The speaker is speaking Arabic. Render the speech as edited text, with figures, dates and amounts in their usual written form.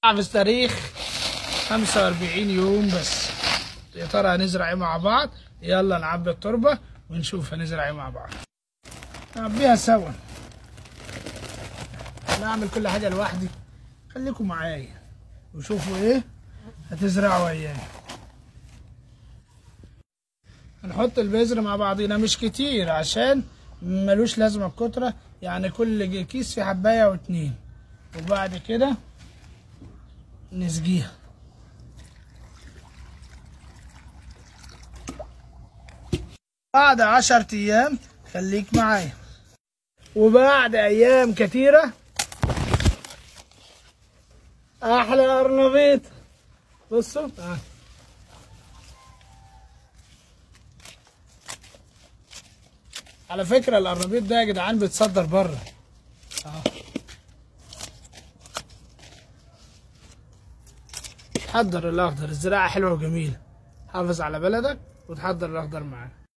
حافظ تاريخ 45 يوم بس. يا ترى هنزرع ايه مع بعض؟ يلا نعبي التربة ونشوف هنزرع ايه مع بعض. نعبيها سوا. انا اعمل كل حاجة لوحدي، خليكم معايا وشوفوا ايه هتزرعوا ايام. هنحط البذر مع بعضينا مش كتير عشان ملوش لازمة الكترة، يعني كل كيس فيه حباية او 2، وبعد كده نسقيها. بعد 10 ايام خليك معايا، وبعد ايام كتيرة احلى قرنبيط. بصوا على فكرة القرنبيط ده يا جدعان بيتصدر بره. حضر الاخضر، الزراعة حلوة وجميلة، حافظ على بلدك وتحضر الاخضر معاك.